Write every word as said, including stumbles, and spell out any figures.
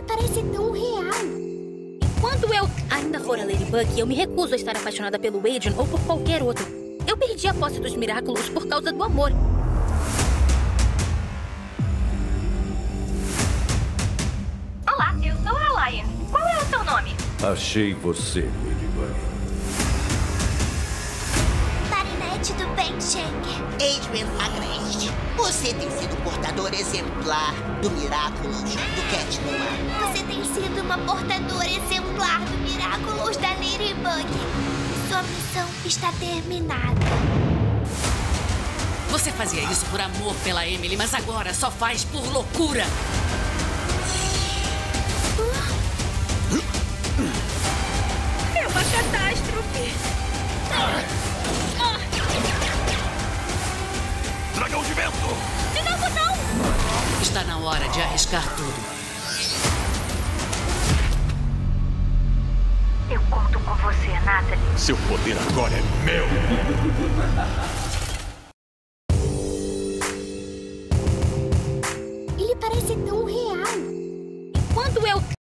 parece tão real. Enquanto eu ainda for a Ladybug, eu me recuso a estar apaixonada pelo Adrian ou por qualquer outro. Eu perdi a posse dos Miraculous por causa do amor. Olá, eu sou a Lion. Qual é o seu nome? Achei você, Ladybug. Marinette do bem, Shang. Adrian Agreste, você tem sido portador exemplar do Miraculous do Cat Noir. Você tem sido uma portadora exemplar do Miraculous da Ladybug. Sua missão está terminada. Você fazia isso por amor pela Emily, mas agora só faz por loucura. É uma catástrofe. Dragão de vento! De novo, não! Está na hora de arriscar tudo. Eu conto com você, Natalie. Seu poder agora é meu! Ele parece tão